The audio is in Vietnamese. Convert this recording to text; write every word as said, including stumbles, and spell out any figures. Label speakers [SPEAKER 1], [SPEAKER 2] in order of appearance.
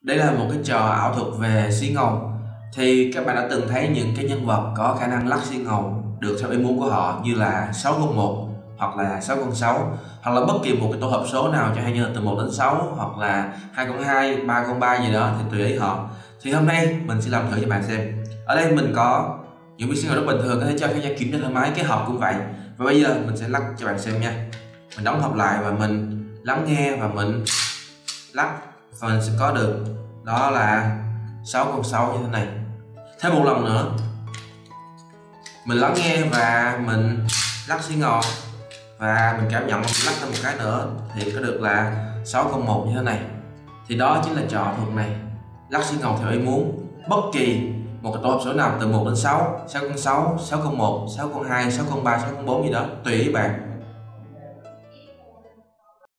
[SPEAKER 1] Đây là một cái trò ảo thuật về xí ngầu. Thì các bạn đã từng thấy những cái nhân vật có khả năng lắc xí ngầu được theo ý muốn của họ, như là sáu không một hoặc là sáu không sáu, hoặc là bất kỳ một cái tổ hợp số nào cho hay như là từ một đến sáu, hoặc là hai không hai, ba không ba gì đó thì tùy ý họ. Thì hôm nay mình sẽ làm thử cho bạn xem. Ở đây mình có những cái xí ngầu rất bình thường, có thể cho khán giả kiểm tra thoải mái. Cái hộp cũng vậy. Và bây giờ mình sẽ lắc cho bạn xem nha. Mình đóng hộp lại và mình lắng nghe và mình lắc, và mình sẽ có được đó là sáu không sáu như thế này. Thêm một lần nữa mình lắng nghe và mình lắc xí ngầu, và mình cảm nhận mình lắc thêm một cái nữa thì có được là sáu không một như thế này. Thì đó chính là trò thuật này, lắc xí ngầu theo ý muốn bất kỳ một cái tổ hợp số nào từ một đến sáu, sáu không sáu, sáu không một, sáu không hai, sáu không ba, sáu không bốn gì đó tùy ý bạn.